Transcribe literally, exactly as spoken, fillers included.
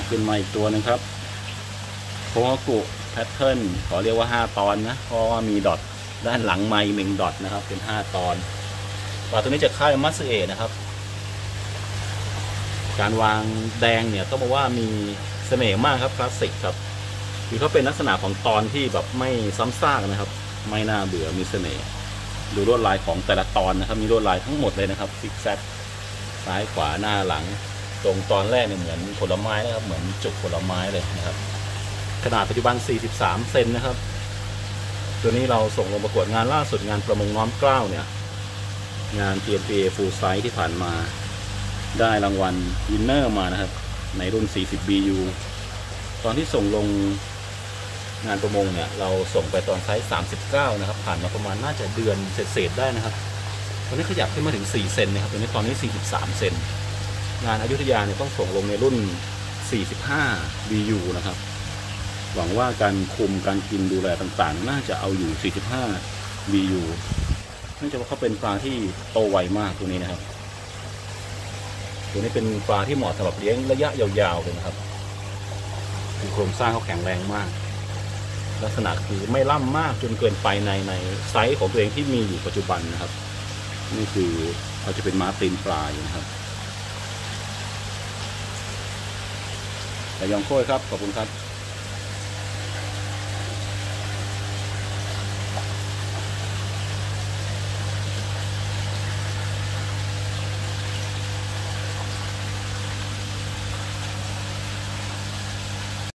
ขึ้นมาอีกตัวนึงครับโคฮากุแพทเทิร์นขอเรียกว่าห้าตอนนะเพราะว่ามีดอทด้านหลังไม้หนึ่งดอทนะครับเป็นห้าตอนปลาตัวนี้จะค่ายมัตสึเอะนะครับการวางแดงเนี่ยต้องบอกว่ามีเสน่ห์มากครับคลาสสิกครับคือเขาเป็นลักษณะของตอนที่แบบไม่ซ้ำซากนะครับไม่น่าเบื่อมีเสน่ห์ดูลวดลายของแต่ละตอนนะครับมีลวดลายทั้งหมดเลยนะครับซิกแซกซ้ายขวาหน้าหลังตรงตอนแรกเนี่ยเหมือนผลไม้นะครับเหมือนจุกผลไม้เลยนะครับขนาดปัจจุบันสี่สิบสามเซนนะครับตัวนี้เราส่งลงประกวดงานล่าสุดงานประมงน้อมเกล้าเนี่ยงาน ที เอ็น พี เอ Full Size ที่ผ่านมาได้รางวัลวินเนอร์มานะครับในรุ่น สี่สิบ บี ยู ตอนที่ส่งลงงานประมงเนี่ยเราส่งไปตอนไซส์สามสิบเก้านะครับผ่านมาประมาณน่าจะเดือนเศษๆได้นะครับตอนนี้ขยับขึ้นมาถึงสี่เซนนะครับตอนนี้ตอนนี้สี่สิบสามเซนงานอยุธยาเนี่ยต้องส่งลงในรุ่นสี่สิบห้า บี ยู นะครับหวังว่าการคุมการกินดูแลต่างๆน่าจะเอาอยู่สี่สิบห้า บี ยู เนื่องจากว่าเขาเป็นปลาที่โตไวมากตัวนี้นะครับตัวนี้เป็นปลาที่เหมาะสำหรับเลี้ยงระยะยาวๆเลยนะครับโครงสร้างเขาแข็งแรงมากลักษณะคือไม่ล่ำมากจนเกินไปในในไซส์ของตัวเองที่มีอยู่ปัจจุบันนะครับนี่คือเขาจะเป็นม้าตีนปลาอยู่นะครับแต่ยองโค้ยครับขอบคุณครับ